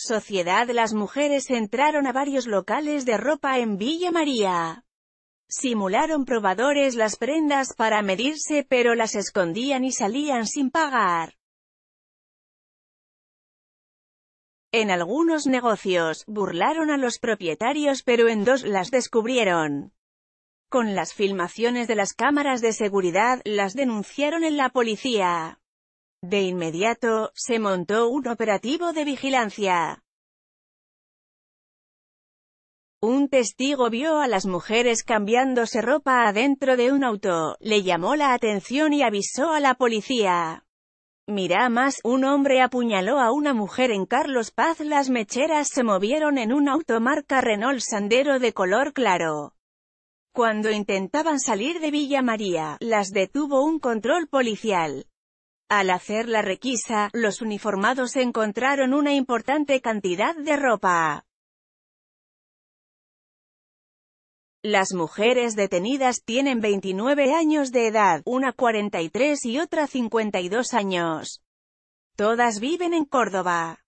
sociedad. Las mujeres entraron a varios locales de ropa en Villa María. Simularon probadores las prendas para medirse, pero las escondían y salían sin pagar. En algunos negocios, burlaron a los propietarios, pero en dos las descubrieron. Con las filmaciones de las cámaras de seguridad, las denunciaron en la policía. De inmediato, se montó un operativo de vigilancia. Un testigo vio a las mujeres cambiándose ropa adentro de un auto, le llamó la atención y avisó a la policía. Mira más, un hombre apuñaló a una mujer en Carlos Paz. Las mecheras se movieron en un auto marca Renault Sandero de color claro. Cuando intentaban salir de Villa María, las detuvo un control policial. Al hacer la requisa, los uniformados encontraron una importante cantidad de ropa. Las mujeres detenidas tienen 29 años de edad, una 43 y otra 52 años. Todas viven en Córdoba.